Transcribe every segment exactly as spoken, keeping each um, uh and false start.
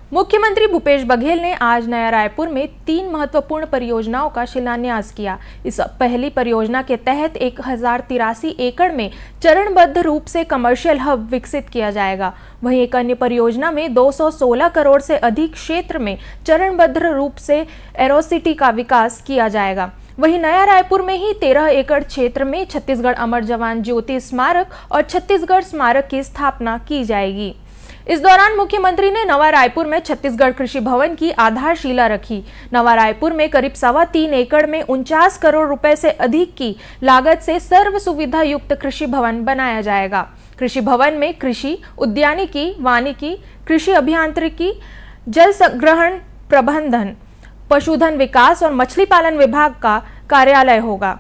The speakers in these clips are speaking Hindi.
मुख्यमंत्री भूपेश बघेल ने आज नया रायपुर में तीन महत्वपूर्ण परियोजनाओं का शिलान्यास किया। इस पहली परियोजना के तहत एक हजार तिरासी एकड़ में चरणबद्ध रूप से कमर्शियल हब विकसित किया जाएगा। वहीं एक अन्य परियोजना में दो सौ सोलह करोड़ से अधिक क्षेत्र में चरणबद्ध रूप से एरोसिटी का विकास किया जाएगा। वहीं नया रायपुर में ही तेरह एकड़ क्षेत्र में छत्तीसगढ़ अमर जवान ज्योति स्मारक और छत्तीसगढ़ स्मारक की स्थापना की जाएगी। इस दौरान मुख्यमंत्री ने नवा रायपुर में छत्तीसगढ़ कृषि भवन की आधारशिला रखी। नवा रायपुर में करीब सवा तीन एकड़ में उनचास करोड़ रुपए से अधिक की लागत से सर्व सुविधा युक्त कृषि भवन बनाया जाएगा। कृषि भवन में कृषि, उद्यानिकी, वानिकी, कृषि अभियांत्रिकी, जल संग्रहण प्रबंधन, पशुधन विकास और मछली पालन विभाग का कार्यालय होगा।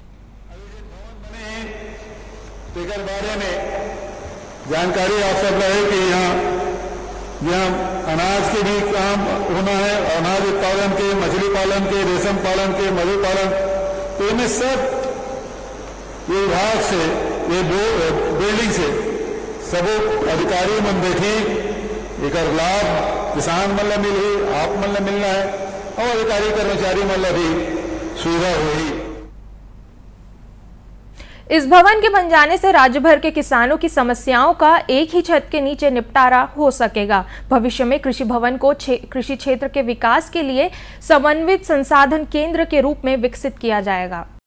जानकारी आप सब रहे कि यहाँ यहाँ अनाज के भी काम होना है, अनाज उत्पादन के, मछली पालन के, रेशम पालन के, मधु पालन, तो इनमें सब ये विभाग से, ये बिल्डिंग से सब अधिकारी मन बैठी एक लाभ किसान मन ला मिली, आप मन ला मिलना है और अधिकारी कर्मचारी मन ला भी सुविधा हुई। इस भवन के बन जाने से राज्य भर के किसानों की समस्याओं का एक ही छत के नीचे निपटारा हो सकेगा। भविष्य में कृषि भवन को कृषि क्षेत्र के विकास के लिए समन्वित संसाधन केंद्र के रूप में विकसित किया जाएगा।